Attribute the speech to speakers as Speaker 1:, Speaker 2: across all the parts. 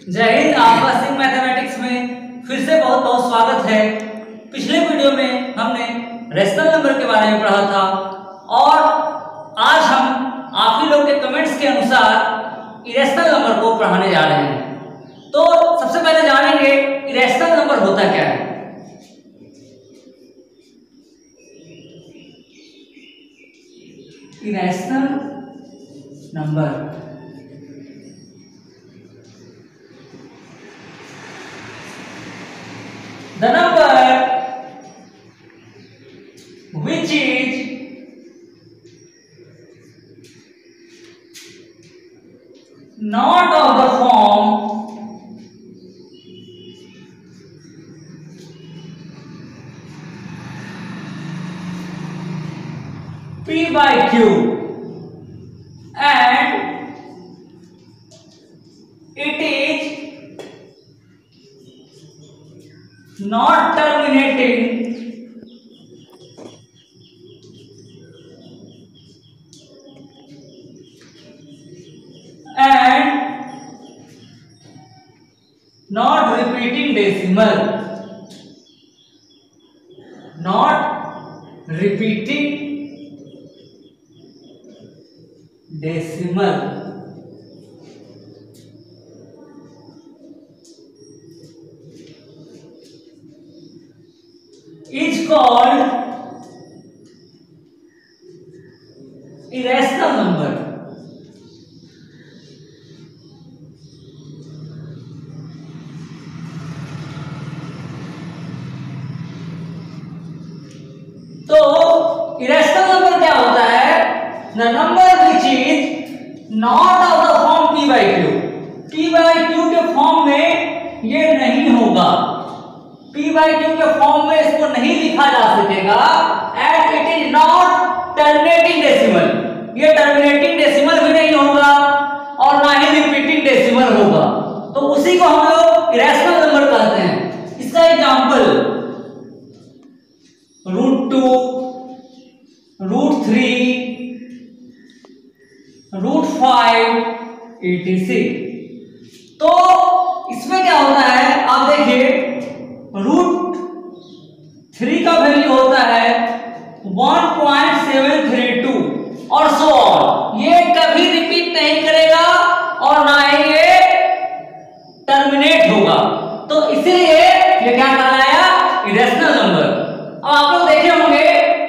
Speaker 1: जय हिंद। आपका सिंह मैथमेटिक्स में फिर से बहुत बहुत स्वागत है। पिछले वीडियो में हमने रेशनल नंबर के बारे में पढ़ा था और आज हम आप ही लोग के कमेंट्स के अनुसार इरेशनल नंबर को पढ़ाने जा रहे हैं। तो सबसे पहले जानेंगे इरेशनल नंबर होता क्या है। Irrational number the number which is not of the form P by Q and it is not terminating and not repeating decimal, not repeating decimal. Is called irrational number. तो irrational number क्या होता है? The number which is not of the form P by Q. P by Q के form में ये नहीं होगा। P by Q के फॉर्म में इसको नहीं लिखा जा सकेगा and it is not terminating decimal. ये terminating decimal भी नहीं होगा और ना ही repeating decimal होगा। तो उसी को हम लोग irrational number कहते हैं। इसका एग्जांपल √2, √3, √5 etc. तो इसमें क्या होता है आप देखिए, √3 का वैल्यू होता है 1.732 और सो ऑन। ये कभी रिपीट नहीं करेगा और ना ही ये टर्मिनेट होगा। तो इसीलिए ये क्या कहलाया? Irrational number. अब आप लोग देखे होंगे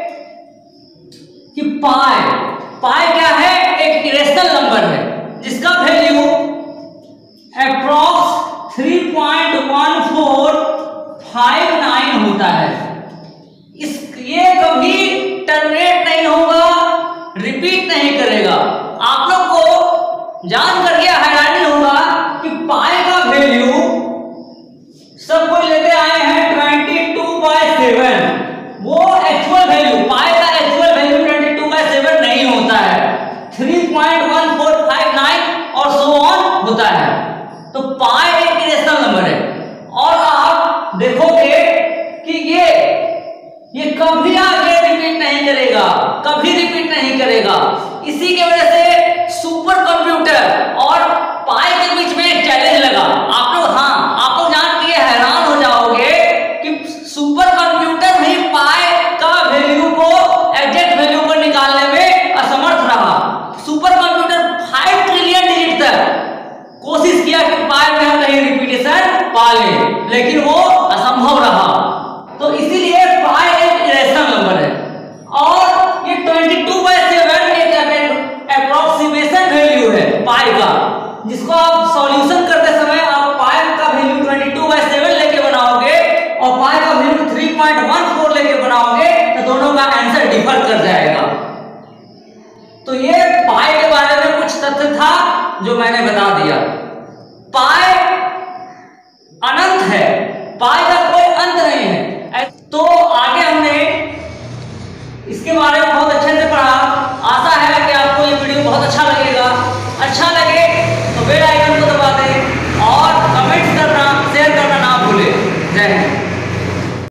Speaker 1: कि पाई क्या है? एक इरेशनल नंबर है जिसका वैल्यू अप्रॉक्स 3.1459 होता है। ये कभी टर्मिनेट नहीं होगा, रिपीट नहीं करेगा। आप लोग को जान करके हैरानी होगा कि पाई का वैल्यू सब कोई लेते आए हैं 22/7। वो एक्चुअल वैल्यू, पाई का एक्चुअल वैल्यू 22/7 नहीं होता है, 3.1459 और सो ऑन होता है। तो पाई एक इरेशनल नंबर है और आप देखोगे कि ये कभी आगे रिपीट नहीं करेगा, कभी रिपीट नहीं करेगा। इसी की वजह से सुपर कंप्यूटर और पाई के बीच में एक चैलेंज लगा। आप लोग जान के हैरान हो जाओगे कि सुपर कंप्यूटर भी पाई का वैल्यू को एग्जैक्ट वैल्यू को निकालने में असमर्थ रहा। सुपर कंप्यूटर 5 ट्रिलियन डिजिट तक कोशिश किया कि पाई में हम कहीं रिपीटेशन पा लें, लेकिन वो असंभव रहा। तो इसीलिए पाई एक इरेशनल नंबर है और ये 22/7 एक अप्रोक्सीमेशन वैल्यू है पाई का, जिसको आप सॉल्यूशन करते समय आप पाई का वैल्यू 22/7 लेके बनाओगे और पाई का वैल्यू 3.14 लेके बनाओगे तो दोनों का आंसर डिफर कर जाएगा। तो ये पाई के बारे में कुछ तथ्य था जो मैंने बता दिया। पाई अनंत है, पाई का कोई अंत नहीं है। तो आगे हमने इसके बारे में